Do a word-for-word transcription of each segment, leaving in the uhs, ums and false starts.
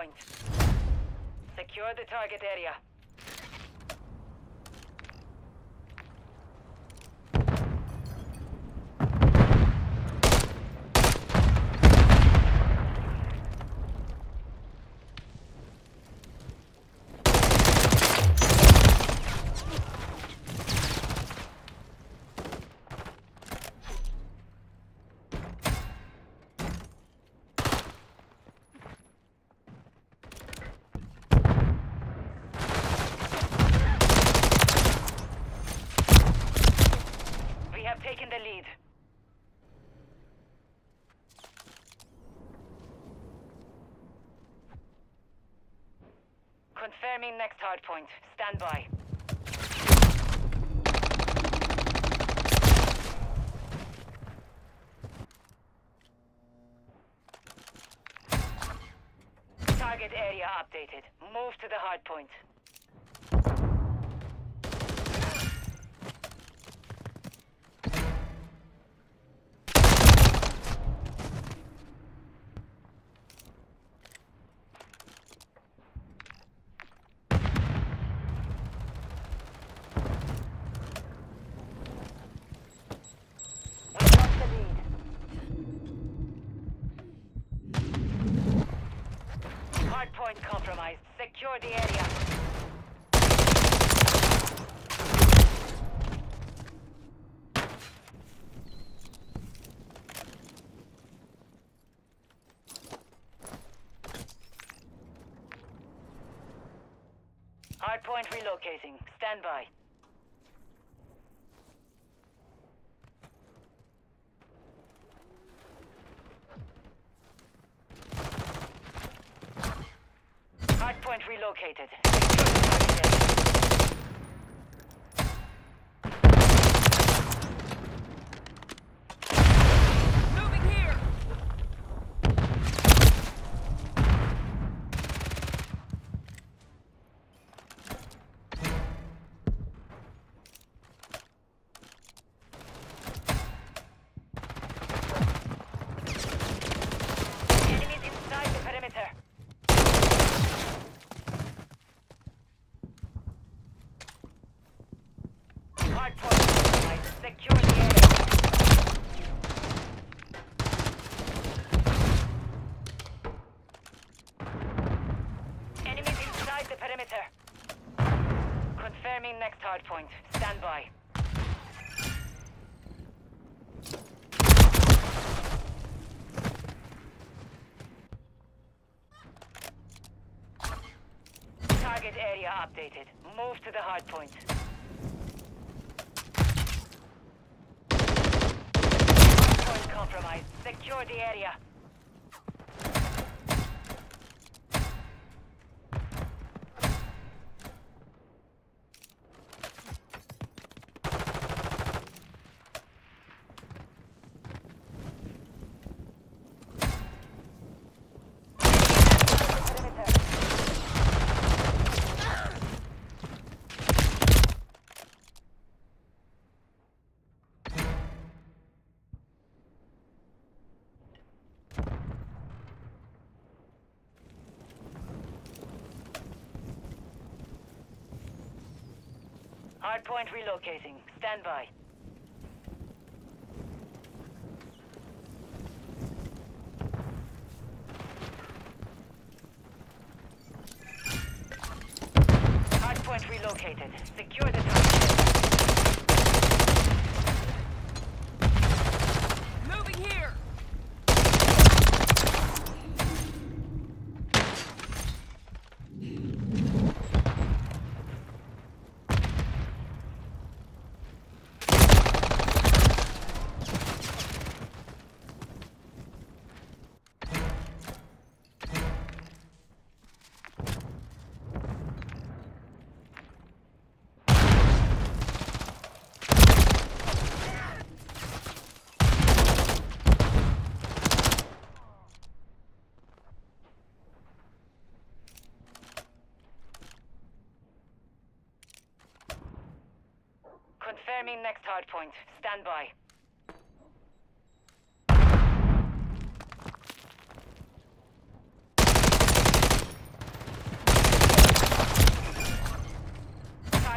point. Secure the target area. Taking the lead. Confirming next hard point. Stand by. Target area updated. Move to the hard point. Point compromised. Secure the area. Hard point relocating. Stand by. Hardpoint relocated. Moving here. Enemies inside the perimeter. Hardpoint. Secure the area. Enemies inside the perimeter. Confirming next hardpoint. Stand by. Target area updated. Move to the hardpoint. Compromised. Secure the area. Hardpoint relocating. Stand by. Hardpoint relocated. Secure the target. Moving here. Confirming next hardpoint. Stand by.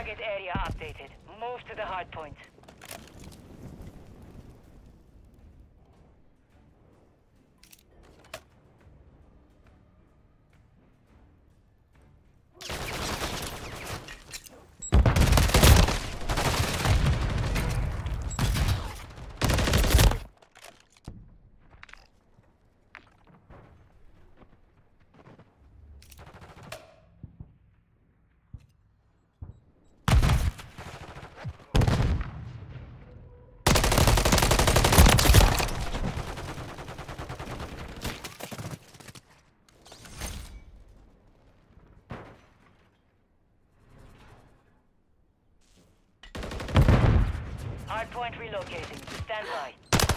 Target area updated. Move to the hard point. Hardpoint relocating. Stand by.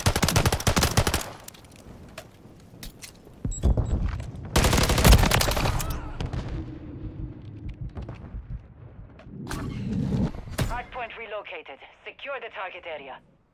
Hardpoint relocated. Secure the target area.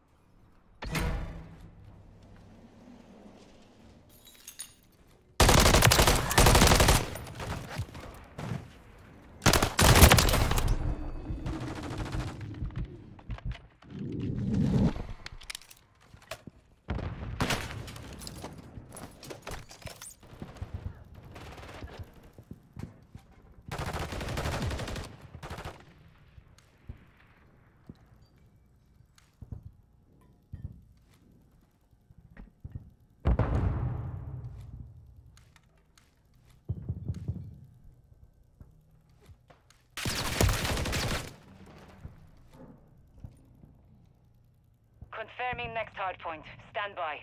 Confirming next hardpoint. Stand by.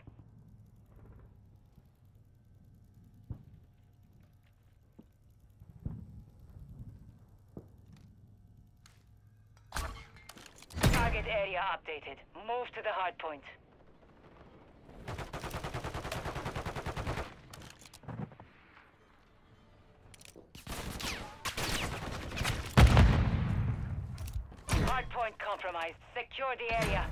Target area updated. Move to the hardpoint. Hardpoint compromised. Secure the area.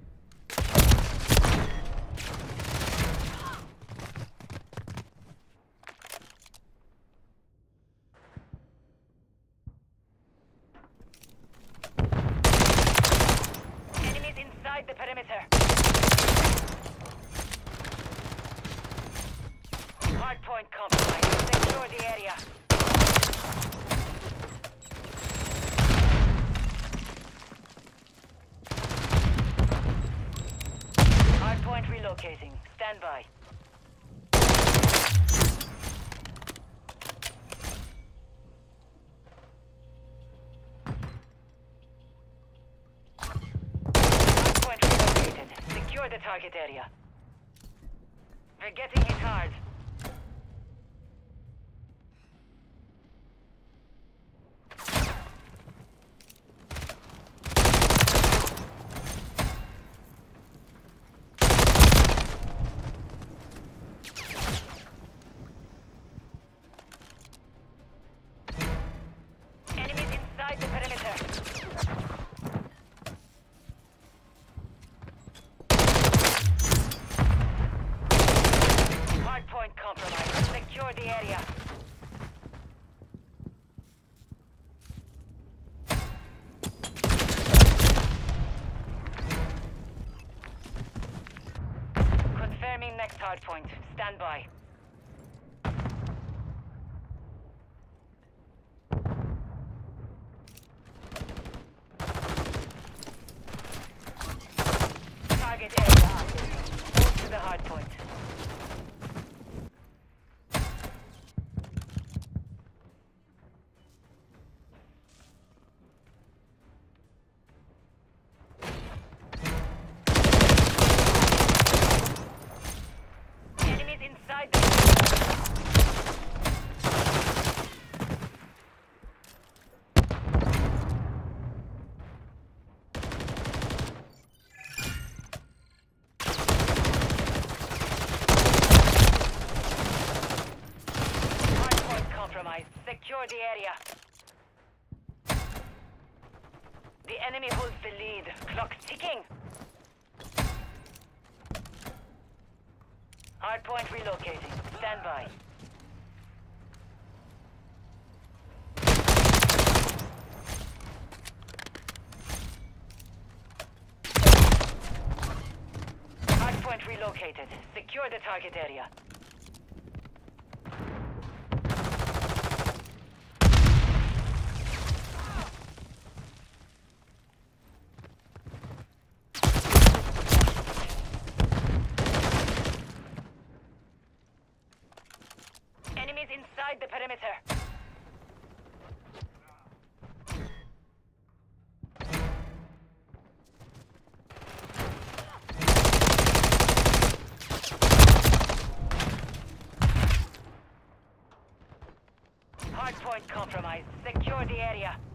The perimeter. Hardpoint compromised. Secure the area. Hardpoint relocating. Stand by. Secure the target area. We're getting hit hard. Enemies inside the perimeter. Hardpoint compromised. Secure the area. Confirming next hardpoint. Stand by. Target area active. Move to the hardpoint. Inside the hardpoint compromised. Secure the area. The enemy holds the lead. Clock's ticking. Hardpoint relocating. Stand by. Hardpoint relocated. Secure the target area. Enemies inside the perimeter. Hardpoint compromised. Secure the area.